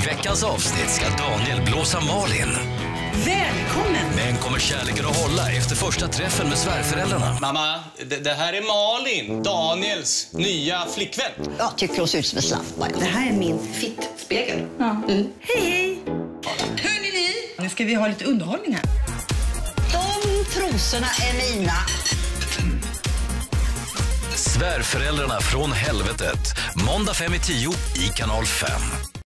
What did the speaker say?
veckans avsnitt ska Daniel blåsa Malin. Välkommen! Men kommer kärleken att hålla efter första träffen med svärföräldrarna? Mamma, det här är Malin, Daniels nya flickvän. Jag tycker hon ser ut som en slampa. Det här är min fittspegel. Ja. Hej, hej! Hörrni ni, nu ska vi ha lite underhållning här. De trosorna är mina. Svärföräldrarna från helvetet. Måndag 5:10 i kanal 5.